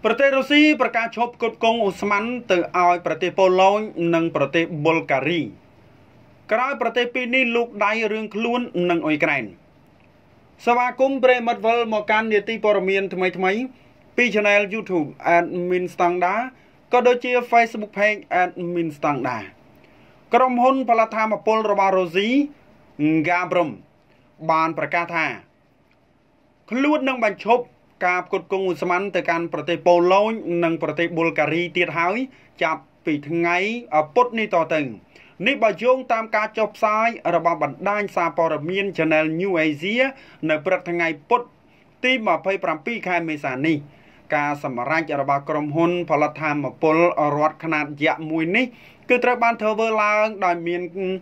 ประเทศรัสเซียประกาศชบกฎกงอุสมันtừเอาประเทศโปแลนด์និងប្រទេសប៊ុលហ្គារីក្រោយប្រទេសពីរនេះលូកដៃរឿងខ្លួននិងអ៊ុយក្រែនសមាគមប្រិមត្តវិលមកកាន់នីតិព័ត៌មានថ្មីពី Channel YouTube Admin Standard ក៏ដូចជា Facebook Page Admin Standard ក្រុមហ៊ុនផលិតថាមពលរបស់ Rosie Gazprom បានប្រកាសថាខ្លួននឹងបញ្ឈប់ការផ្គត់ផ្គង់ឧស្ម័នទៅកាន់ប្រទេសប៉ូឡូញនិងប្រទេសប៊ុលហ្គារីទៀតហើយចាប់ពីថ្ងៃពុធនេះតទៅនេះបើយោងតាមការចុះផ្សាយរបស់បណ្ដាញសារព័ត៌មាន Channel New Asia នៅព្រឹកថ្ងៃពុធទី27ខែមេសានេះការសម្រេចរបស់ក្រុមហ៊ុនផលិតថាមពលរដ្ឋខ្នាតយក្សមួយនេះគឺត្រូវបានធ្វើឡើងដោយមាន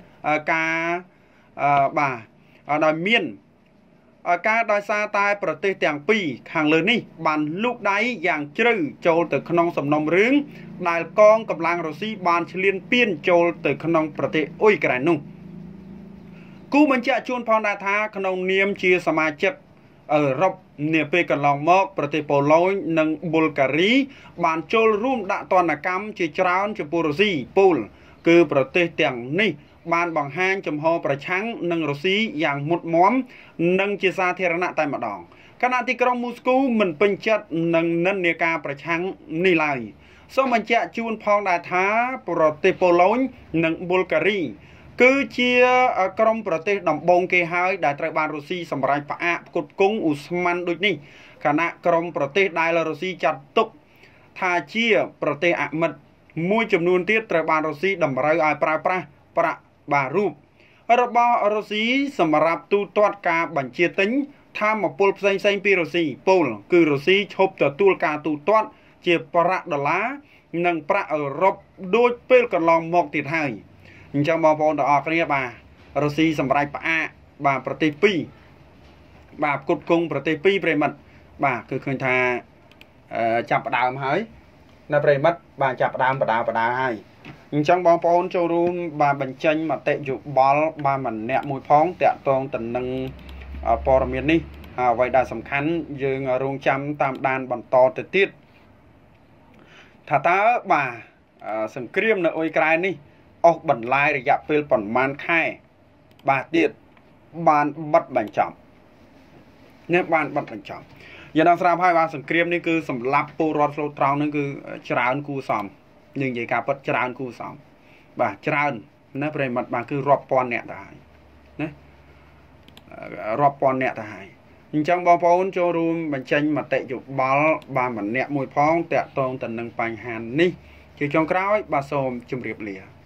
ដោយសារតែប្រទេសទាំងពីរខាងលើនេះបានលូកដៃយ៉ាងជ្រៅចូលទៅក្នុងសំណុំរឿងដែលកងកម្លាំងរុស្ស៊ីបានឈ្លានពានចូលទៅក្នុងប្រទេសអ៊ុយក្រែននោះគូបញ្ជាក់ជូនផងដែរថាក្នុងនាមជាសមាជិកអឺរ៉ុបនាពេលកន្លងមកប្រទេសប៉ូឡូញនិងប៊ុលហ្គារីបានចូលរួមដាក់ទណ្ឌកម្មជាច្រើនចំពោះរុស្ស៊ីពូលគឺប្រទេសទាំងនេះបានបង្ហាញចំហប្រឆាំងនឹងរុស្ស៊ីយ៉ាងមុតមមនិងជាសាធារណៈតែម្ដងខណៈទីក្រុងមូស្គូមិនពេញចិត្តនឹងនិន្នាការប្រឆាំងនេះឡើយសូមបញ្ជាក់ជូនផងដែរថាប្រទេសប៉ូឡូញនិងប៊ុលហ្គារីគឺជាក្រុមប្រទេសដំបូងគេហើយដែលត្រូវបានរុស្ស៊ីសម្រេចផ្អាកផ្គត់ផ្គង់ឧស្ម័នដូចនេះខណៈក្រុមប្រទេសដែលរុស្ស៊ីចាត់ទុកថាជាប្រទេសអមិត្តមួយចំនួនទៀតត្រូវបានរុស្ស៊ីតម្រូវឲ្យប្រើប្រាស់ប្រាក់រូបរបស់រុស្ស៊ីសម្រាប់ទូទាត់ការបញ្ជាទិញថាមពលផ្សេងពីរុស្ស៊ីពោលគឺរុស្ស៊ីឈប់ទទួលការទូទាត់ជាប្រាក់ដុល្លារនិងប្រាក់អឺរ៉ុបដូចពេលកន្លងមកទៀតហើយអញ្ចឹងបងប្អូនទាំងអស់គ្នាបាទរុស្ស៊ីសម្រេចផ្អាកបាទប្រទេសពីរបាទផ្គត់ផ្គង់ប្រទេសពីរប្រិមិត្តបាទគឺឃើញថាចាប់ផ្ដើមហើយនៅប្រិមិត្តបាទចាប់ផ្ដើមបដាហើយអញ្ចឹងបងប្អូនចូលរួមបាទបញ្ចេញមតិយោបល់បាទម្នាក់មួយផងតាក់ទងទៅនឹងព័ត៌មាននេះអ្វីដែលសំខាន់យើងរងចាំតាមដានបន្តទៅទៀតថាតើបាទសង្គ្រាមនៅអ៊ុយក្រែននេះអស់បន្លាយរយៈពេលប្រហែលខែបាទទៀតបានបិទបញ្ចប់យើងនឹងស្រាប់ហើយបាទសង្គ្រាមនេះគឺសម្លាប់ពលរដ្ឋស្លូតត្រង់នឹងគឺច្រើនគួរសមយើងនិយាយការពិតច្រើនគួរសមបាទច្រើនណាប្រិមត្តបាទគឺរាប់ពាន់អ្នកទៅហើយណារាប់ពាន់អ្នកទៅហើយអញ្ចឹងបងប្អូនចូលរួមបញ្ចេញមតិយោបល់បាទម្នាក់មួយផងតាក់ទងទៅនឹងបញ្ហានេះជាចុងក្រោយបាទសូមជម្រាបលា